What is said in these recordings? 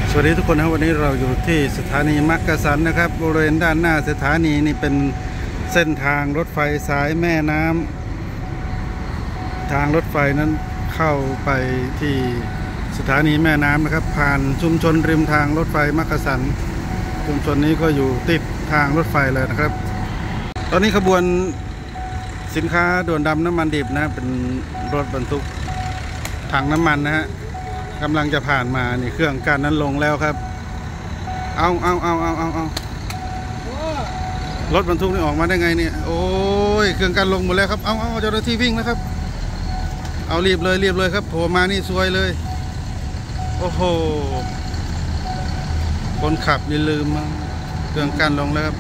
สวัสดีทุกคนนะวันนี้เราอยู่ที่สถานีมักกะสันนะครับบริเวณด้านหน้าสถานีนี่เป็นเส้นทางรถไฟสายแม่น้ำทางรถไฟนั้นเข้าไปที่สถานีแม่น้ำนะครับผ่านชุมชนริมทางรถไฟมักกะสันชุมชนนี้ก็อยู่ติดทางรถไฟเลยนะครับตอนนี้ขบวนสินค้าด่วนดำน้ำมันดิบนะเป็นรถบรรทุกถังน้ำมันนะฮะกำลังจะผ่านมานี่เครื่องกั้นนั้นลงแล้วครับเอารถบรรทุกนี่ออกมาได้ไงเนี่ยโอ้ยเครื่องกั้นลงหมดแล้วครับเอาเจ้าหน้าที่วิ่งนะครับเอารีบเลยครับโผล่มานี่ซวยเลยโอ้โหคนขับนี่ลืมมั้งเครื่องกั้นลงแล้วครับ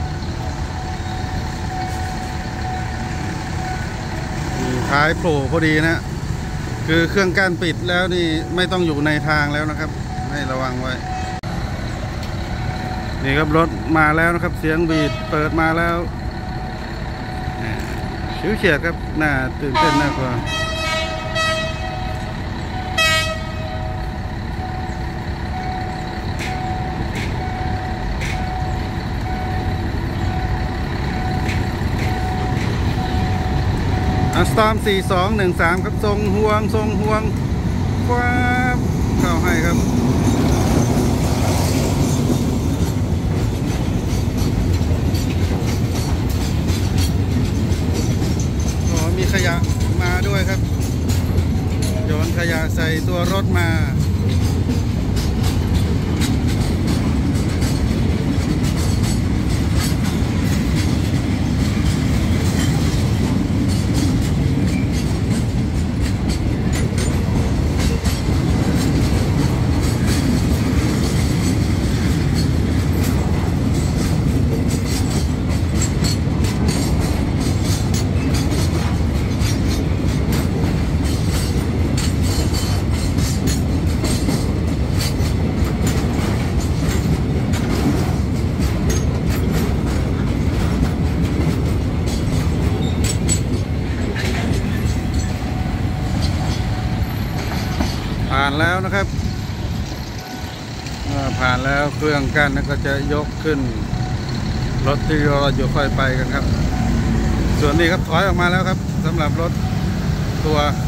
ท้ายโผล่พอดีนะคือเครื่องกั้นปิดแล้วนี่ไม่ต้องอยู่ในทางแล้วนะครับให้ระวังไว้นี่ครับรถมาแล้วนะครับเสียงบีดเปิดมาแล้วชิวเฉียดครับน่าตื่นเต้นน่ากลัวสตอม4213ครับทรงห่วงว้าเข้าให้ครับโอ้มีขยะมาด้วยครับโยนขยะใส่ตัวรถมาผ่านแล้วนะครับผ่านแล้วเครื่องกั้นก็จะยกขึ้นรถที่เราอยู่ค่อยไปกันครับส่วนนี้ครับถอยออกมาแล้วครับสำหรับรถตัว